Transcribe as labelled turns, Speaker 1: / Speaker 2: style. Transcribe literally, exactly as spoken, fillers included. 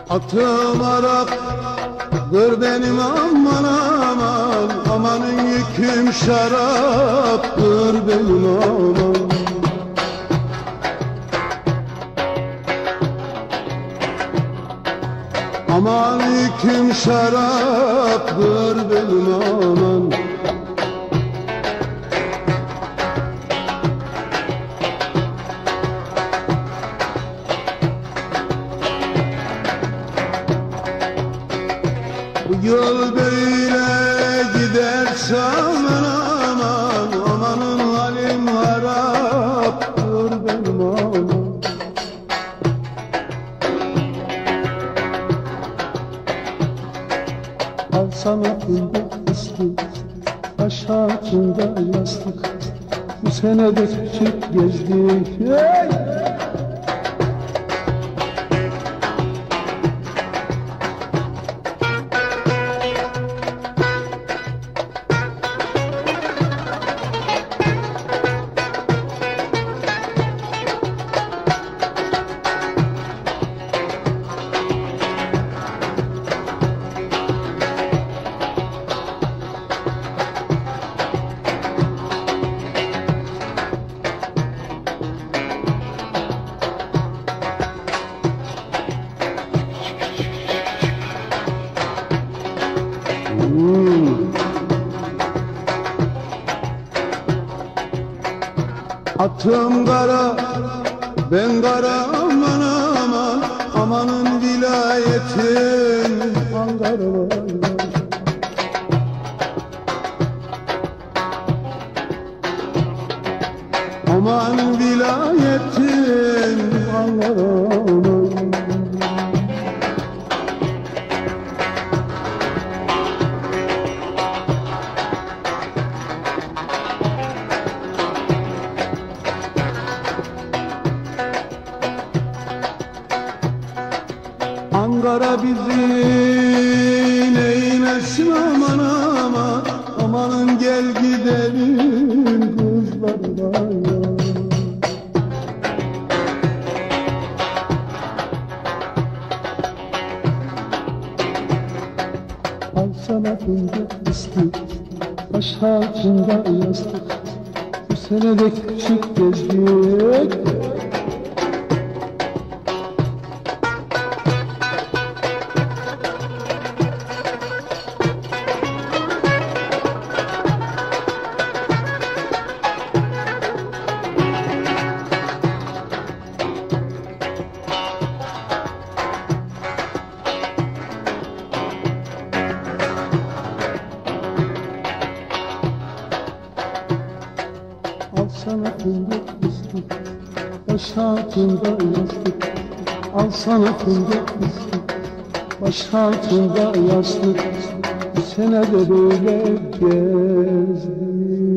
Speaker 1: Atım Araktır benim aman aman, amanın yüküm şaraptır benim aman. Aman yüküm şaraptır benim aman. Bu yol böyle giderse aman aman, amanın halim haraptır benim aman. Al sana fındık fıstık, baş altında yastık, bu sene de küçük gezdik. Hey! Hmm. Atım kara, ben kara aman aman, amanın vilayetin Ankara var. Aman vilayetin Ankara var. Ankara bizi neymesin aman aman, amanın gel gidelim kızlarına. Al sana fındık fıstık, baş altında yastık, bu sene de küçük gezdik. Al sana fındık fıstık, baş altında yastık, al sana fındık fıstık, baş altında yastık, bu sene de böyle gezdik.